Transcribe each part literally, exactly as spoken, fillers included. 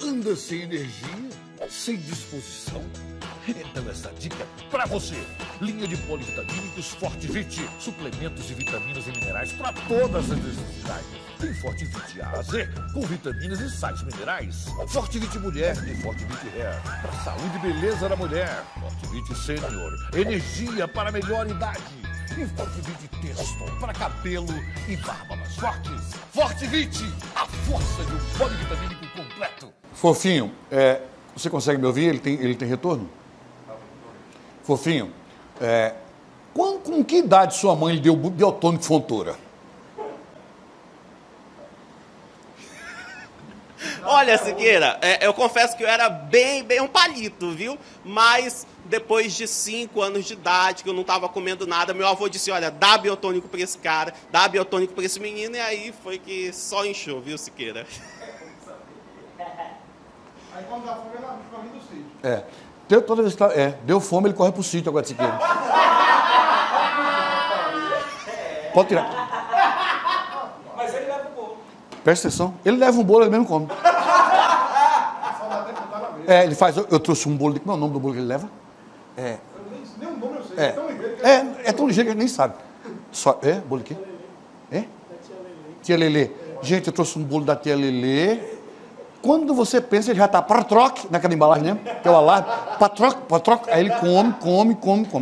anda sem energia, sem disposição? Então essa dica é pra você. Linha de polivitamínicos Fortivite. Suplementos de vitaminas e minerais para todas as necessidades. Tem Fortivite A a Z, com vitaminas e sais minerais. Fortivite Mulher e Fortivite Hair, para saúde e beleza da mulher. Fortivite Sênior, energia para melhor idade. E Fortivite Testo, para cabelo e barba mais fortes. Fortivite, a força de um polivitamínico completo. Fofinho, é, você consegue me ouvir? Ele tem, ele tem retorno? Fofinho, é, com, com que idade sua mãe lhe deu biotônico Fontoura? Olha, Siqueira, é, eu confesso que eu era bem, bem um palito, viu? Mas depois de cinco anos de idade, que eu não estava comendo nada, meu avô disse, olha, dá biotônico para esse cara, dá biotônico para esse menino, e aí foi que só inchou, viu, Siqueira? Aí quando dá fome, ela corre do sítio. É. Deu, toda vez que tá, é, deu fome, ele corre pro sítio agora de Siqueira. Pode tirar. Mas ele leva o bolo. Presta atenção. Ele leva um bolo, ele mesmo come. É, ele faz. Eu, eu trouxe um bolo. De, como é o nome do bolo que ele leva? É. Nem o nome eu sei. É, é tão ligeiro que é, é tão ligeiro que ele nem sabe. Só, é? Bolo de quê? É? Tia Lelê. Gente, eu trouxe um bolo da tia Lelê. Quando você pensa, ele já está para troque naquela embalagem, né? Que é o alarme. Para troque, para troque. Aí ele come, come, come, come.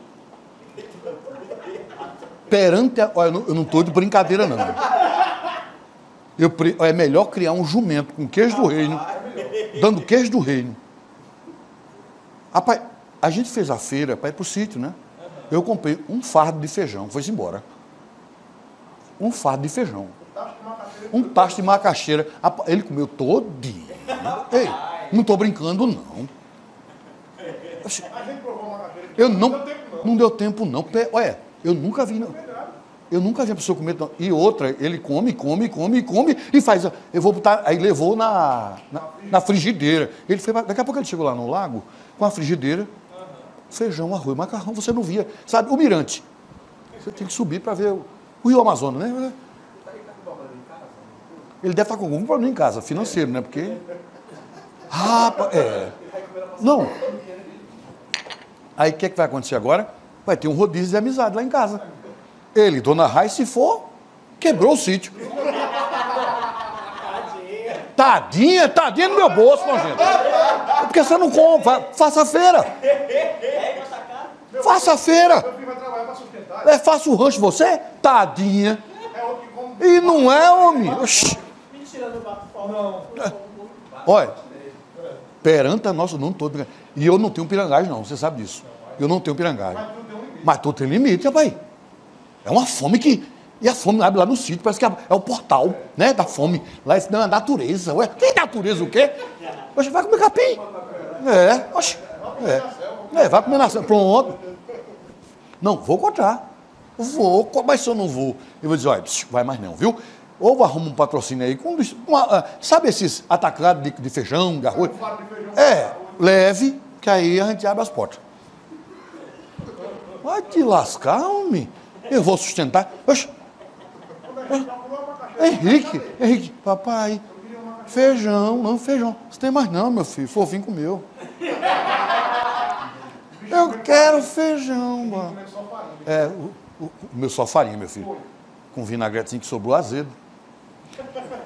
Perante a... Olha, eu não estou de brincadeira, não. Eu, é melhor criar um jumento com queijo do reino, dando queijo do reino. Rapaz, a gente fez a feira para ir para o sítio, né? Eu comprei um fardo de feijão, foi-se embora. Um fardo de feijão. Um tacho de macaxeira. Ele comeu todinho. Ei, não estou brincando, não. Eu não, não deu tempo, não. Olha, eu nunca vi, não. Eu nunca vi a pessoa comer. Não. E outra, ele come, come, come, come e faz. Eu vou botar. Aí levou na, na, na frigideira. Ele foi, daqui a pouco ele chegou lá no lago com a frigideira, feijão, arroz, macarrão. Você não via. Sabe, o mirante. Você tem que subir para ver o, o Rio Amazonas, né? Ele deve estar com algum problema em casa, financeiro, né? Porque. Rapaz, é. Não. Aí o que, é que vai acontecer agora? Vai ter um rodízio de amizade lá em casa. Ele, dona Rai, se for, quebrou o sítio. Tadinha, tadinha no meu bolso, nojento. É porque você não compra. Faça a feira. Faça a feira. É, faça o rancho você? Tadinha. E não é, homem. Oxi. Olha, perante a nossa, não estou pirangagem. E eu não tenho pirangagem, não, você sabe disso. Eu não tenho pirangagem. Mas tu tem limite, rapaz. É uma fome que. E a fome abre lá no sítio, parece que é o portal, né? Da fome. Lá não é natureza. Ué, que natureza o quê? Oxe, vai comer capim. É, oxe. É. É, vai comer nação. Pronto. Não, vou contar. Vou, mas se eu não vou, eu vou dizer, olha, vai mais não, viu? Ou arruma um patrocínio aí, com uma, sabe esses atacados de, de feijão, de arroz? É, leve, que aí a gente abre as portas. Vai te lascar, homem. Eu vou sustentar. Oxe. Henrique, Henrique, papai, feijão, não, feijão. Você tem mais não, meu filho, fofinho comeu. Eu quero feijão, mano. É, o, o, o meu só farinha, meu filho. Com vinagretezinho que sobrou azedo.